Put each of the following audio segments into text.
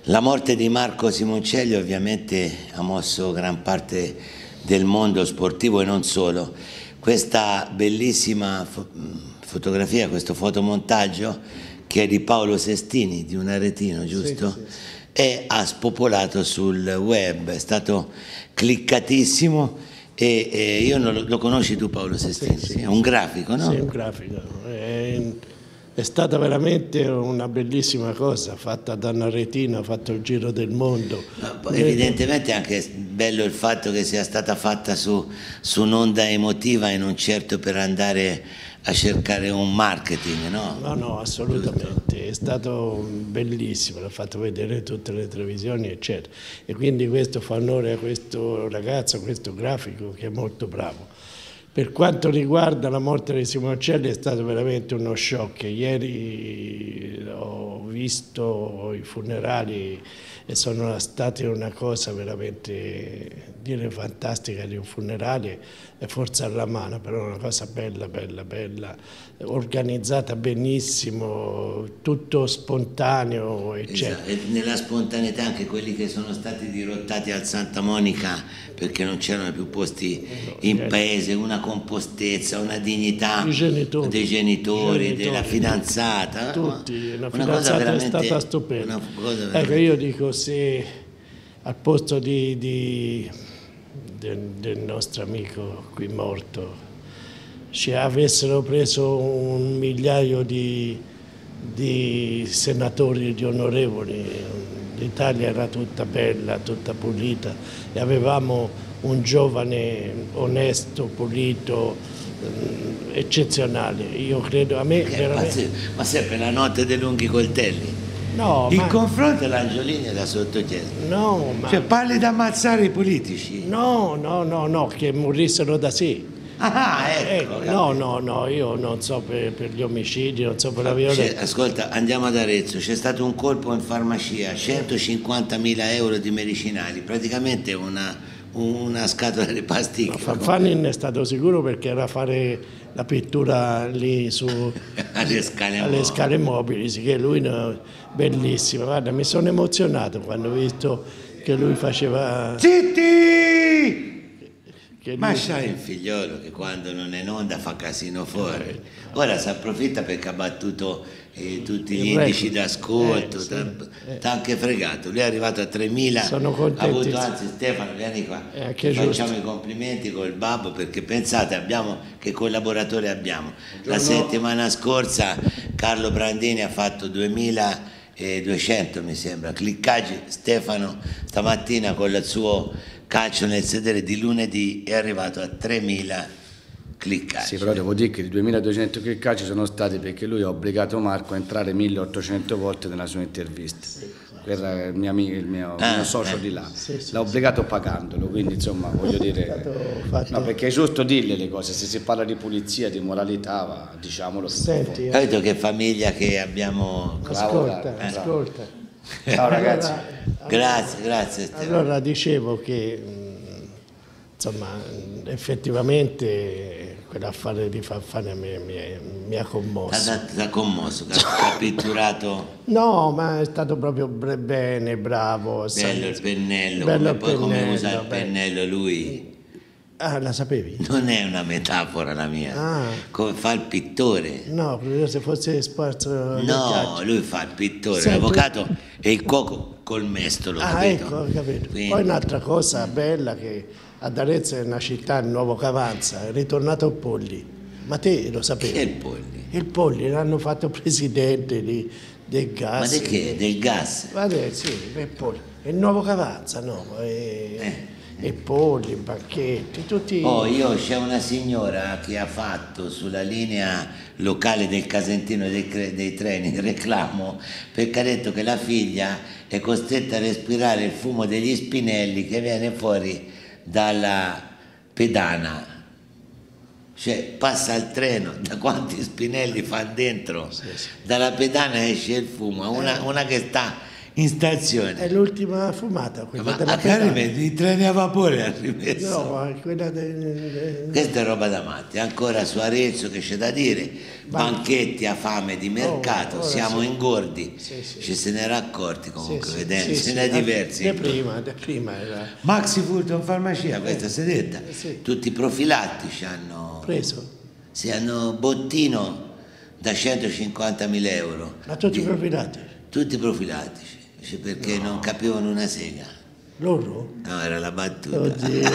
La morte di Marco Simoncelli ovviamente ha mosso gran parte del mondo sportivo e non solo. Questa bellissima fotografia, questo fotomontaggio che è di Paolo Sestini, di un aretino, giusto? Sì, sì. E ha spopolato sul web, è stato cliccatissimo e io non lo conosci tu Paolo Sestini? Sì, sì. È un grafico, no? Sì, un grafico. È stata veramente una bellissima cosa, fatta da una retina, ha fatto il giro del mondo. Evidentemente è anche bello il fatto che sia stata fatta su un'onda emotiva e non certo per andare a cercare un marketing, no? No, no, assolutamente, è stato bellissimo, l'ha fatto vedere tutte le televisioni, eccetera. E quindi questo fa onore a questo ragazzo, a questo grafico che è molto bravo. Per quanto riguarda la morte di Simoncelli è stato veramente uno shock. Ieri ho visto i funerali e sono stati una cosa veramente, dire fantastica di un funerale è forse alla mano, però una cosa bella, bella, bella, organizzata benissimo, tutto spontaneo, eccetera. Esatto. E nella spontaneità anche quelli che sono stati dirottati al Santa Monica perché non c'erano più posti in paese, una compostezza, una dignità dei genitori, della fidanzata. Tutti, la fidanzata è stata stupenda. Ecco, io dico, se al posto del nostro amico qui morto ci avessero preso un migliaio di senatori, di onorevoli, l'Italia era tutta bella, tutta pulita e avevamo un giovane onesto, pulito, eccezionale. Io credo, a me veramente... Ma sempre la notte dei lunghi coltelli. No, il confronto all'Angiolini era sottochiesto. No, ma... Cioè parli di ammazzare i politici? No, no, no, no, che morissero da sé. Ah, ecco. No, io non so per gli omicidi, non so per la violenza. Ascolta, andiamo ad Arezzo, c'è stato un colpo in farmacia, 150.000 euro di medicinali, praticamente una scatola di pasticche. No, Fanfani è stato sicuro perché era a fare la pittura lì su alle scale mobili, sì, che lui bellissimo. Guarda, mi sono emozionato quando ho visto che lui faceva... Zitti! Ma sai il figliolo che quando non è in onda fa casino fuori. Ora si approfitta perché ha battuto tutti gli indici d'ascolto, t'ha anche fregato. Lui è arrivato a 3.000, ha avuto, anzi Stefano, vieni qua, facciamo i complimenti col babbo perché pensate che collaboratore abbiamo. La settimana scorsa Carlo Brandini ha fatto 2.200 mi sembra, cliccaggi. Stefano stamattina con il suo calcio nel sedere di lunedì è arrivato a 3.000 cliccaggi. Sì, però devo dire che i 2.200 cliccaggi sono stati perché lui ha obbligato Marco a entrare 1.800 volte nella sua intervista. Sì. Quello è il mio socio di là. Sì, l'ha obbligato pagandolo, quindi insomma voglio dire... No, perché è giusto dirle le cose, se si parla di pulizia, di moralità, diciamolo. Senti, capito che famiglia che abbiamo... Ascolta. Ciao ragazzi. Grazie. Allora dicevo che insomma effettivamente quell'affare di Fanfani mi ha commosso. Ti ha commosso, ha pitturato? No, ma è stato proprio bene, bravo. Bello il pennello, come usa il pennello lui. Ah, la sapevi? Non è una metafora la mia, come fa il pittore. No, se fosse sparso... No, lui fa il pittore, l'avvocato e il cuoco col mestolo, capito? Ecco, ho capito. Quindi... Poi un'altra cosa bella che ad Arezzo è una città, il Nuovo Cavanza, è ritornato il Polli. Ma te lo sapevi? Che è il Polli? Il Polli l'hanno fatto presidente del gas. Ma di che? Del gas? Guarda, sì, il Polli. È il Nuovo Cavanza, no? E polli, banchetti, tutti... Io c'è una signora che ha fatto sulla linea locale del Casentino dei treni reclamo perché ha detto che la figlia è costretta a respirare il fumo degli spinelli che viene fuori dalla pedana. Cioè passa il treno, da quanti spinelli fa dentro, dalla pedana esce il fumo, una che sta in stazione. È l'ultima fumata, quella Ma della a Carri i treni a vapore ha rimesso. No, ma quella Questa è roba da matti, ancora su Arezzo che c'è da dire, banchetti a fame di mercato, siamo ingordi, ci se ne era accorti comunque, vedendo, se ne è diversi. Da prima era... Maxi furto in farmacia, questa sedetta, tutti i profilattici hanno preso. Si hanno bottino da 150.000 euro. Ma tutti profilati? Tutti profilatici, perché non capivano una sega. Loro? No, era la battuta. Oddio.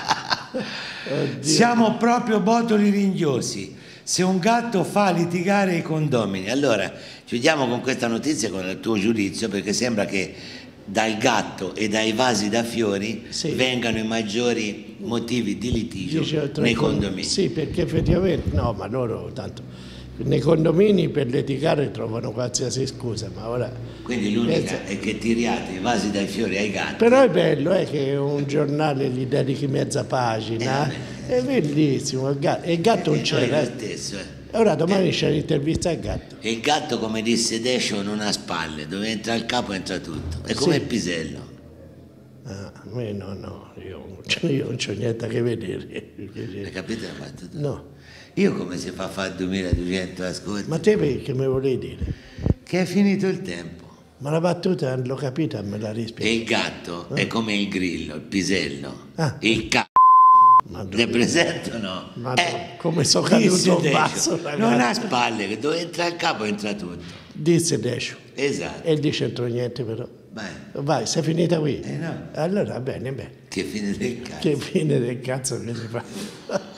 Siamo proprio botoli ringhiosi. Se un gatto fa litigare i condomini. Allora, chiudiamo con questa notizia, con il tuo giudizio, perché sembra che dal gatto e dai vasi da fiori vengano i maggiori motivi di litigio nei condomini. Sì, perché effettivamente, no, ma loro tanto... Nei condomini per litigare trovano qualsiasi scusa, ma ora... Quindi l'unica è che tiriate i vasi dai fiori ai gatti. Però è bello che un giornale gli dedichi mezza pagina, è bellissimo, e il gatto non c'era. Ora domani c'è l'intervista al gatto. E il gatto, come disse Decio, non ha spalle, dove entra il capo entra tutto, è come il pisello. Ah, a me no, io non c'ho niente a che vedere. Hai capito la battuta? No. Io come si fa a fare 2200 ascolti? Ma te che mi volevi dire? Che è finito il tempo. Ma la battuta l'ho capita, me la rispiedo. E il gatto è come il grillo, il pisello, il Ne presento o no? Ma come sono caduto in basso, ragazzi. Non ha spalle, che dove entra il capo entra tutto. Disse Decio. Esatto. E dice c'entro niente però. Vai, sei finita qui? No. Allora, bene. Che fine del cazzo. Che fine del cazzo che si fa?